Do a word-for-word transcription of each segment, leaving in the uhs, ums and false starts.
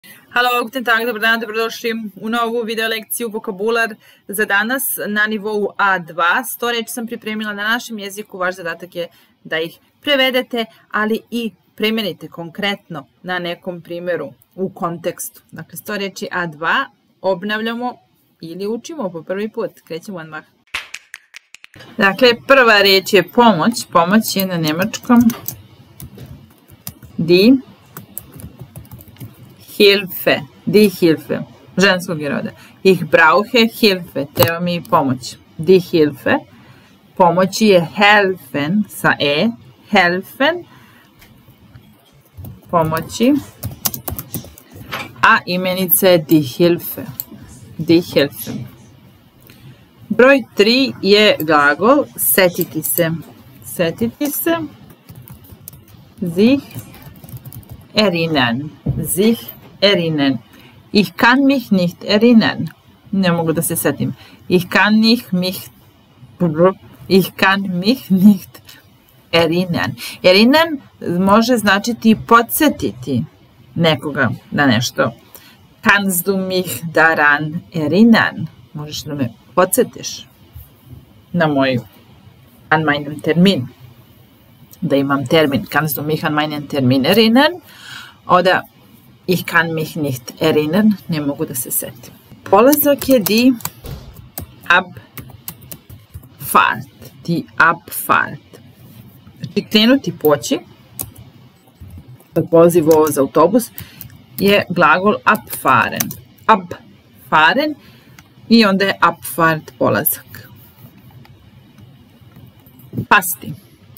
Halo, guten Tag, dobar dan, dobrodošli u novu video lekciju vokabular za danas na nivou A dva. sto reči sam pripremila na našem jeziku, vaš zadatak je da ih prevedete, ali i primenite konkretno na nekom primjeru u kontekstu. Dakle, sto reči A dva obnavljamo ili učimo po prvi put. Krećemo odmah. Dakle, prva reč je pomoć. Pomoć je na njemačkom die Hilfe, die Hilfe, ženskog je roda. Ich brauche Hilfe, treba mi pomoć. Die Hilfe, pomoći je helfen sa e, helfen, pomoći, a imenica je die Hilfe, die Hilfe. Broj tri je glagol setiti se, setiti se, sich erinnern, sich erinnern. Ich kann mich nicht erinnern. Ne mogu da se setim. Ich kann nicht mich, ich kann mich nicht erinnern. Erinnern može značiti podsjetiti nekoga na nešto. Kannst du mich daran erinnern? Možeš da me podsjetiš na moj, an meinen Termin. Da imam termin. Kannst du mich an meinen Termin erinnern? Oder ich kann mich nicht erinnern, ne mogu da se setim. Polazak je die Abfahrt, die Abfahrt. Znači krenuti, poći, da polazi voz, autobus, je glagol abfahren. Abfahren i onda je Abfahrt polazak. Pasti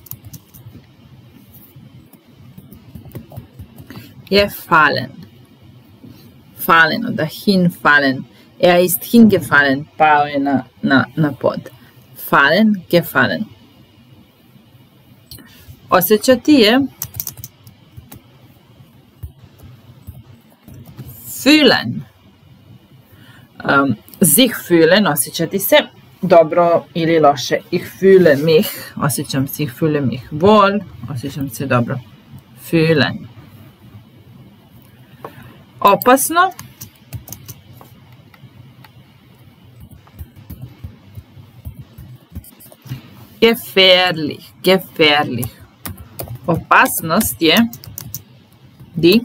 je fallen. Fallen oder hinfallen. Er ist hingefallen. Pao je na, na, na pod. Fallen, gefallen. Osjećati je fühlen. Um, sich fühlen, osjećati se dobro ili loše. Ich fühle mich, osjećam se, ich fühle mich wohl, osjećam se dobro. Fühlen. Opasno. Gefährlich, gefährlich. Opasnost je die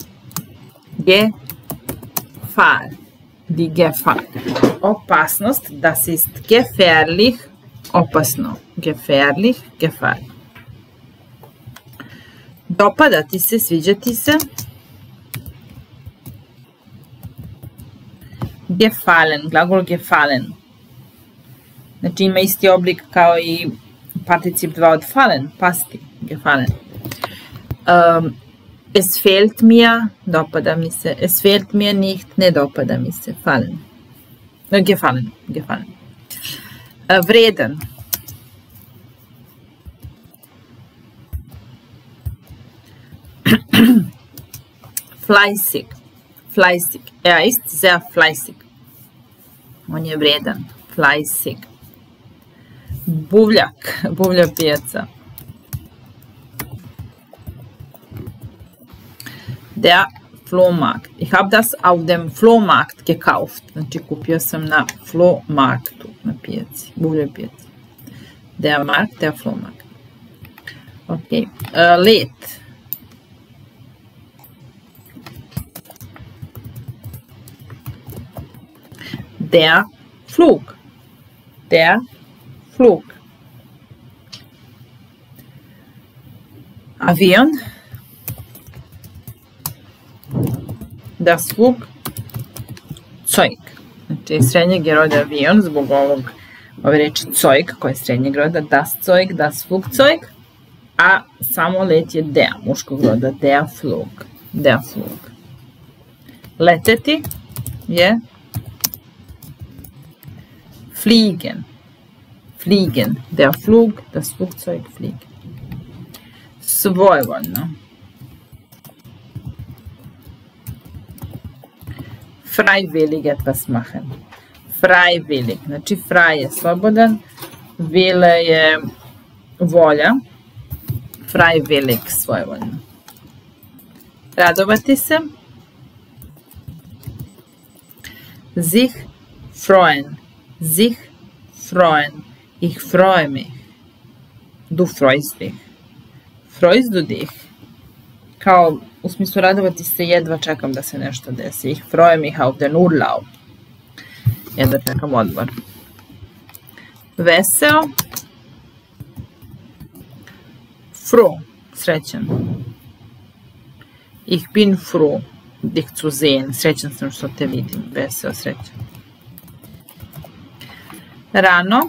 Gefahr, die Gefahr. Opasnost, das ist gefährlich, opasno. Gefährlich, Gefahr. Dopadati se, sviđati se. Gefallen, glagol gefallen. Znači ima isti oblik kao i particip dva od fallen, pasti, gefallen. Um, es fehlt mir, dopada mi se. Es fehlt mir nicht, ne dopada mi se. Fallen. Gefallen, gefallen. Uh, vredan. Fleißig. Fleißig. Er ist sehr fleißig. On je vredan. Fleißig. Buvljak. Buvlja pijaca. Der Flohmarkt. Ich habe das auf dem Flohmarkt gekauft. Znači kupio sam na Flohmarktu. Na pijaci. Buvlja pijaci. Der Markt, der Flohmarkt. Ok. Uh, let. Der Flug. Der Flug. Avion. Das Flugzeug. Znači srednjeg je roda avion zbog ovog, ove reči Zeug koja je srednjeg roda. Das Zeug, das Flugzeug. A samo let je der, muškog roda. Der Flug. Der Flug. Leteti je fliegen. Fliegen. Der Flug, das Flugzeug fliegt. Svojevoljno. Freiwillig etwas machen. Freiwillig. Znači, frei je slobodan. Wille je volja. Freiwillig, svojevoljno. Radovati se. Sich freuen. Sich freuen. Ich freue mich. Du freust dich. Freust du dich? Kao u smislu radovati se, jedva čekam da se nešto desi. Ich freue mich auf den Urlaub. Jedva čekam odmor. Veseo. Froh. Srećan. Ich bin froh, dich zu sehen. Srećan sam što te vidim. Veseo, srećan. Rano.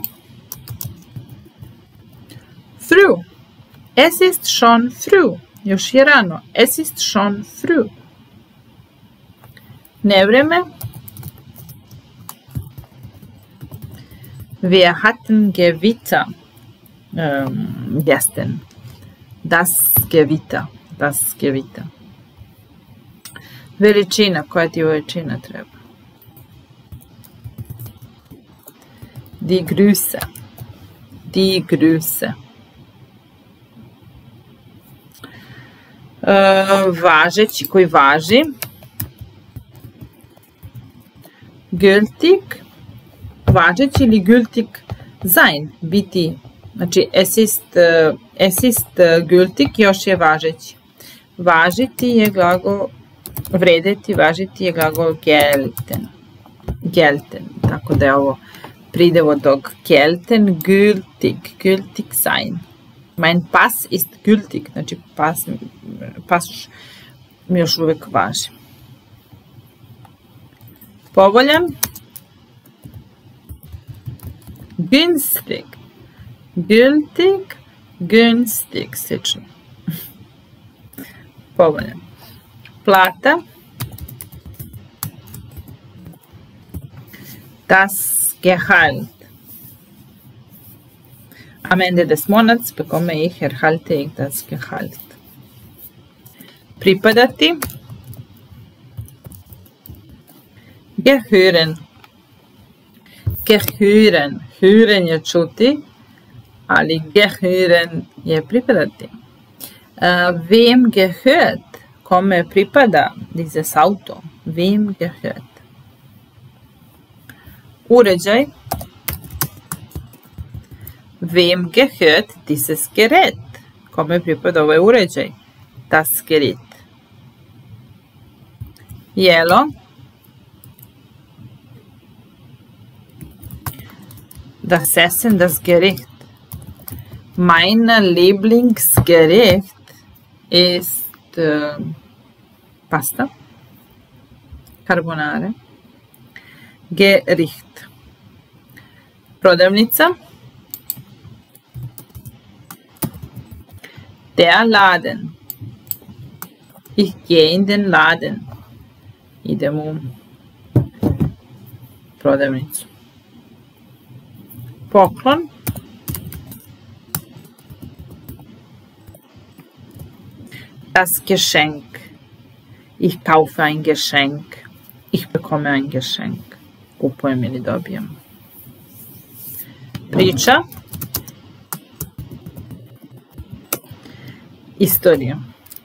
Früh. Es ist schon früh. Još je rano. Es ist schon früh. Nevreme. Wir hatten Gewitter ähm, gestern. Das Gewitter. Das Gewitter. Veličina. Koja ti veličina treba? Die Grüße. Die Grüße. Uh, važeći, koji važi. Gültig. Važeći ili gültig sein. Biti. Znači, es ist, uh, es ist uh, gültig, još je važeći. Važiti je glagol, vredeti, važiti je glagol gelten. Gelten. Tako da je ovo pridevod gelten, gültig, gültig sein. Mein Pass ist gültig, znači pas, pas mi još uvijek važi. Povoljan. Günstig. Gültig, günstig, slično. Povoljan. Plata. Das Gehalt. Am Ende des Monats bekomme ich, erhalte ich das Gehalt. Pripadati. Gehören. Gehören. Hören je čuti, ali gehören je pripadati. Uh, wem gehört? Kome pripada dieses Auto? Wem gehört? Uređaj. Wem gehört dieses Gerät? Kome pripada ovaj uređaj? Das Gerät. Jelo. Das Essen, das Gericht. Mein Lieblingsgericht ist äh, Pasta. Carbonara. Gericht. Prodavnica. Der Laden. Ich gehe in den Laden. Idem u prodavnicu. Poklon. Das Geschenk. Ich kaufe ein Geschenk. Ich bekomme ein Geschenk. Kupujem ili dobijem. Priča. Istorija.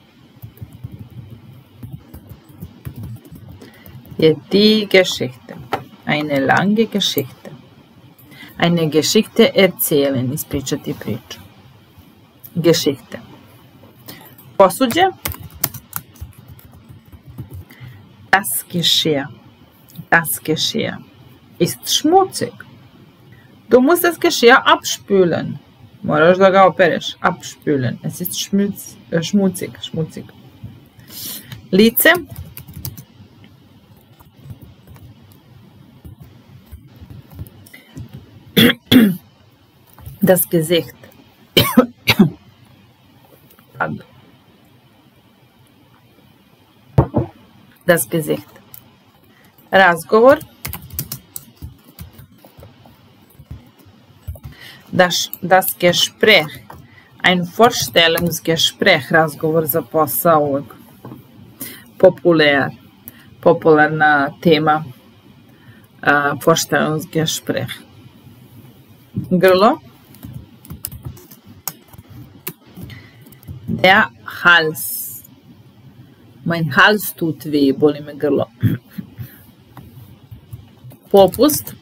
Je die Geschichte. Eine lange Geschichte. Eine Geschichte erzählen. Ispričati priču. Geschichte. Posuđe. Das Geschirr. Das Geschirr ist schmutzig. Du musst das Geschirr abspülen. Moraš da ga opereš. Abspülen. Es ist schmutz, äh, schmutzig. Schmutzig. Lice. Das Gesicht. Das Gesicht. Razgovor. Das, das Gespräch. Ein Vorstellungsgespräch. Razgovor za posao. Populär. Popularna tema. Uh, Vorstellungsgespräch. Grlo. Der Hals. Mein Hals tut weh, boli me grlo. Popust.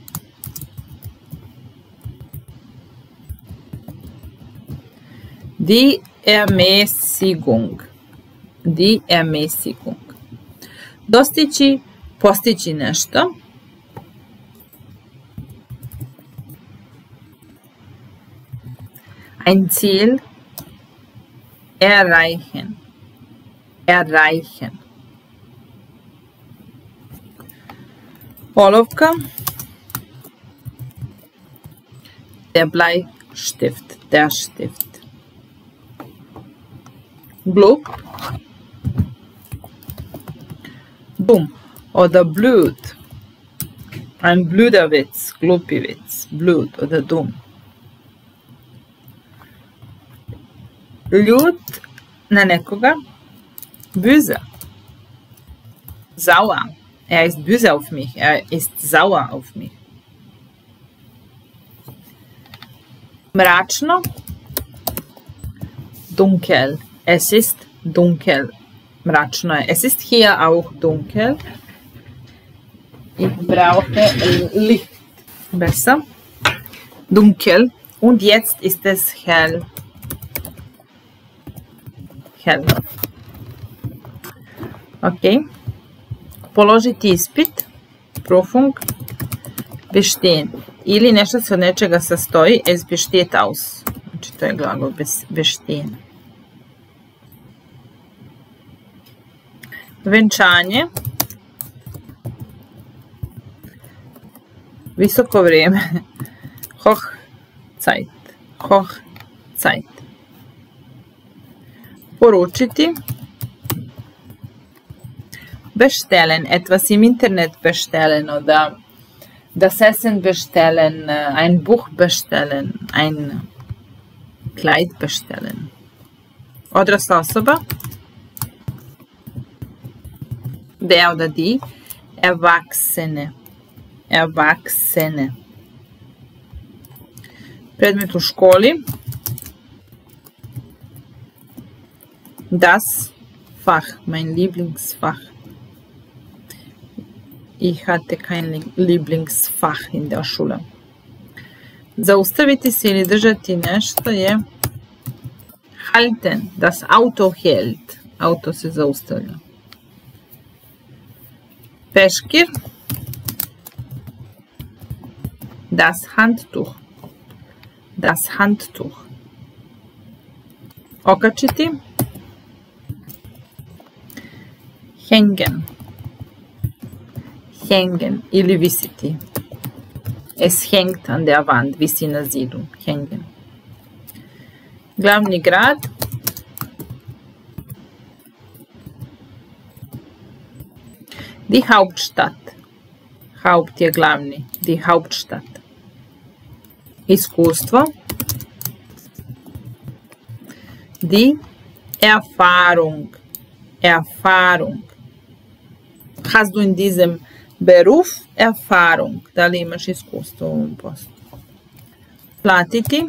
Die Ermäßigung. Die Ermäßigung. Dostići, postići nešto. Ein Ziel. Erreichen. Erreichen. Olovka. Der Bleistift. Der Stift. Glup. Dumm oder blöd. Ein blöder Witz, glupi Witz, blöd oder dumm. Ljut na nekoga. Böse. Sauer. Er ist böse auf mich. Er ist sauer auf mich. Mračno. Dunkel. Es ist dunkel. Mračno. Es ist hier auch dunkel. Ich brauche Licht. Besser. Dunkel. Und jetzt ist es hell. Hell. Okay. Položiti ispit. Prüfung. Bestehen. Ili nešto se od nečega sastoji. Es besteht aus. Znači to je glagol bestehen. Venčanje. Visoko vrijeme. Hochzeit. Hochzeit. Poručiti. Bestellen. Etwas im Internet bestellen oder das Essen bestellen, ein Buch bestellen, ein Kleid bestellen. Odrasla osoba. Der oder die. Erwachsene. Erwachsene. Predmet u školi. Das Fach. Mein Lieblingsfach. Ich hatte kein Lieblingsfach in der Schule. Zaustaviti se ili držati nešto je halten. Das Auto hält. Auto se zaustavlja. Peškir. Das Handtuch. Das Handtuch. Okačiti. Hängen. Hängen ili visiti. Es hängt an der Wand. Visi na zidu. Hängen. Glavni grad. Die Hauptstadt. Haupt je glavni. Die Hauptstadt. Iskustvo. Die Erfahrung. Erfahrung. Hast du in diesem Beruf Erfahrung? Da li imaš iskustvo u ovom poslu? Platiti.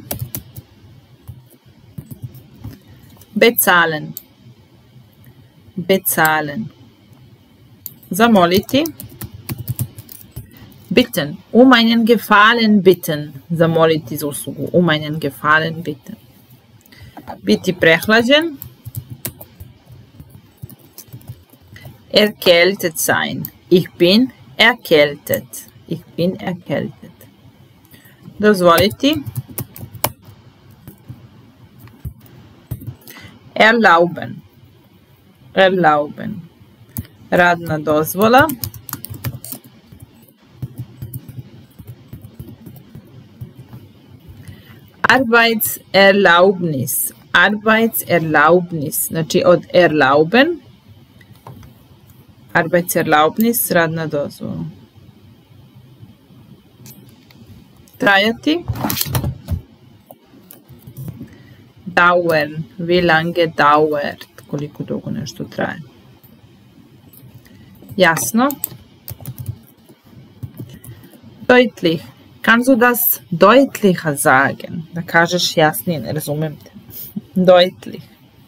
Bezahlen. Bezahlen. Zamoliti. Bitten. Um einen Gefallen bitten. Zamoliti za uslugu. Um einen Gefallen bitten. Biti prehlađen. Erkältet sein. Ich bin erkältet. Ich bin erkältet. Dozvoliti. Erlauben. Erlauben. Radna dozvola. Arbeitserlaubnis. Arbeitserlaubnis. Znači od erlauben. Arbeitserlaubnis, radna dozvola. Trajati. Dauern. Wie lange dauert? Koliko dugo nešto traje. Jasno. Deutlich. Kannst du das deutlicher sagen? Da kažeš jasnije, ne razumem te. Deutlich.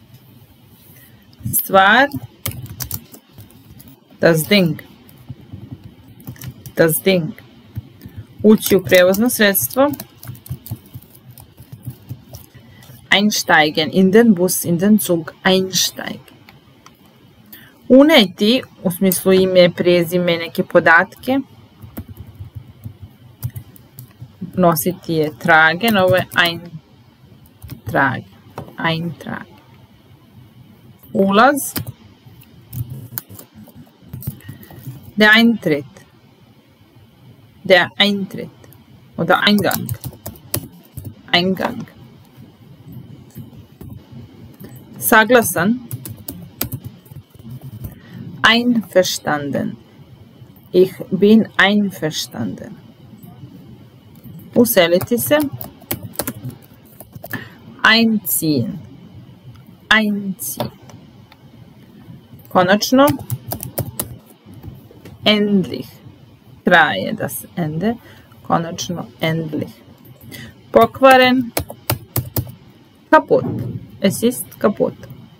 Stvar. Das Ding. Das Ding. Ući u prevozno sredstvo. Einsteigen, in den Bus, in den Zug, einsteigen. Uneti, u smislu ime, prezime, neke podatke. Nositi je tragen, ovo je eintragen, eintragen. Ulaz. Der Eintritt. Der Eintritt. Oder Eingang. Eingang. Saglasan. Einverstanden. Ich bin einverstanden. Useliti se. Einziehen. Einziehen. Konačno. Endlich. Kraj je das Ende. Konačno endlich. Pokvaren. Kaputt. Es ist kaputt.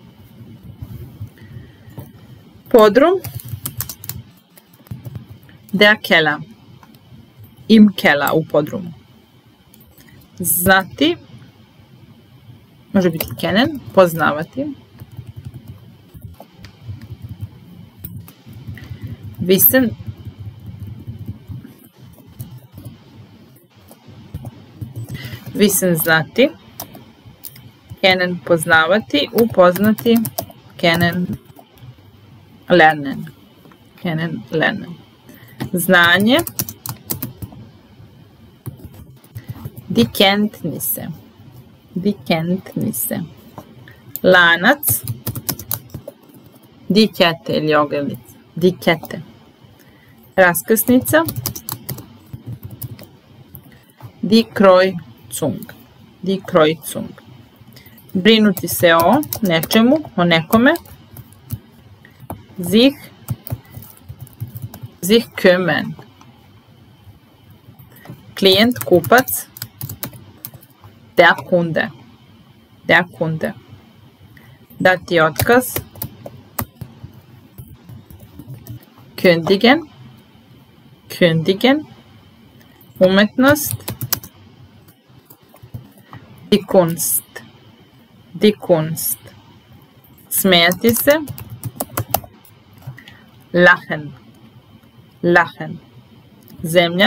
Podrum. Der Keller. Im Keller, u podrumu. Znati. Može biti kennen. Poznavati. Wissen. Wissen znati. Kennen poznavati. Upoznati. Kennen lernen. Kennen lernen. Znanje. Die Kenntnisse. Die Kenntnisse. Lanac. Die Kette ili ogrlica. Die Kette. Raskrsnica. Die Kreuzung. Die Kreuzung. Brinuti se o nečemu, o nekome. Sich. Sich kümmern. Klijent, kupac. Der Kunde. Der Kunde. Dati otkaz. Kündigen. Kündigen. Umetnost. Die Kunst. Die Kunst. Smijati se. Lachen. Lachen. Zemlja.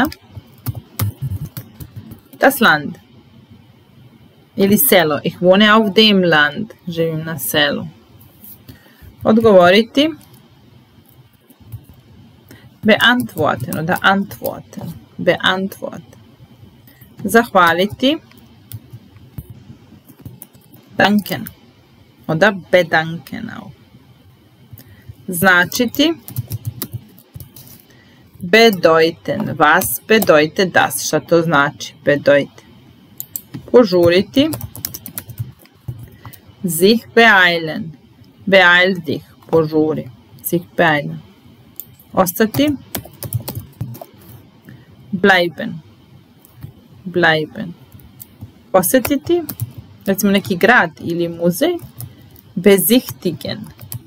Das Land. Ili selo. Ich wohne auf dem Land. Živim na selu. Odgovoriti. Beantworten oder antworten. Beantworten. Zahvaliti. Danken. Oder bedanken auch. Značiti. Bedeuten. Was bedeutet das? Šta to znači? Bedeuten. Požuriti. Sich beeilen. Beeil dich. Požuri. Sich beeilen. Ostati. Bleiben. Bleiben. Posjetiti. Recimo neki grad ili muzej. Besichtigen.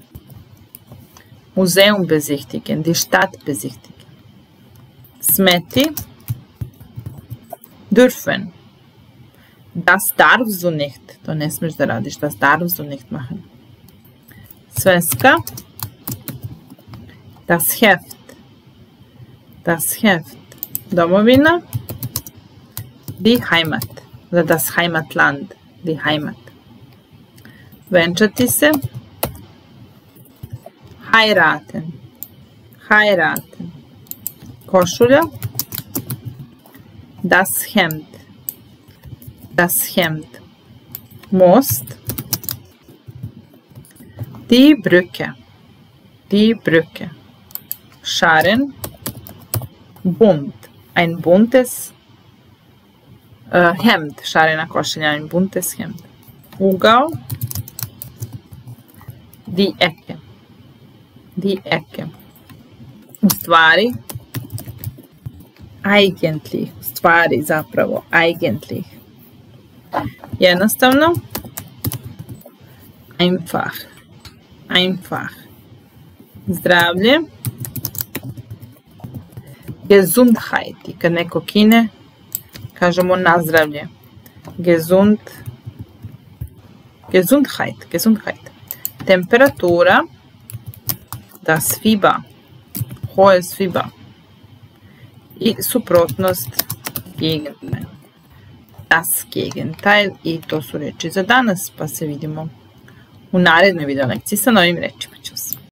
Museum besichtigen. Die Stadt besichtigen. Smeti. Dürfen. Das darfst du nicht. To ne smiješ da radiš. Das darfst du nicht machen. Sveska. Das Heft. Das Heft. Domovina. Die Heimat. Oder das Heimatland. Die Heimat. Venčati se. Heiraten. Heiraten. Košulja. Das Hemd. Das Hemd. Most. Die Brücke. Die Brücke. Scharen. Bunt. Ein buntes uh, Hemd. Šarena košulja. Ein buntes Hemd. Ugao. Die Ecke. Die Ecke. U stvari. Eigentlich. U stvari zapravo. Eigentlich. Jednostavno. Einfach. Einfach. Zdravlje. Gesundheit. I kad neko kine, kažemo nazdravlje. Gesund, Gesundheit, Gesundheit. Temperatura. Das Fieber. Hohes Fieber. I suprotnost Gegenteil. Das Gegenteil. I to su reči za danas, pa se vidimo u narednoj video lekciji sa novim rečima.